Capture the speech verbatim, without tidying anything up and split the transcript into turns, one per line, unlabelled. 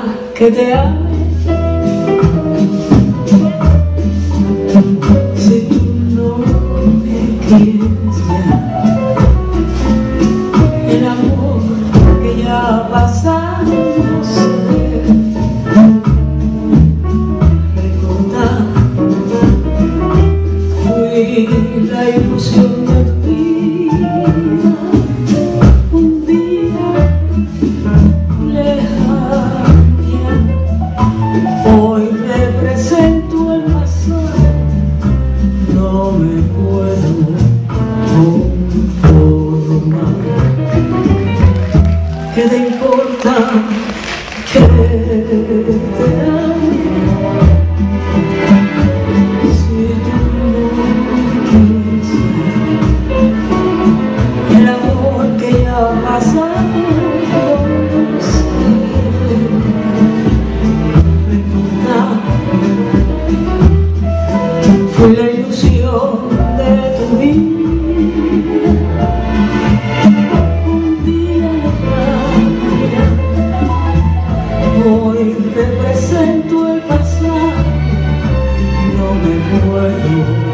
que te ame si tú no me quieres ya. El amor que ya pasamos recordar, fui la ilusión de tu vida. Un día lejana, hoy represento el pasado, no me puedo conformar. ¿Qué te importa que te ame si tú no quieres ya? El amor que ya ha pasado no se recordar. Fue la ilusión de tu vida. Un día lejana, hoy represento el pasado, no me puedo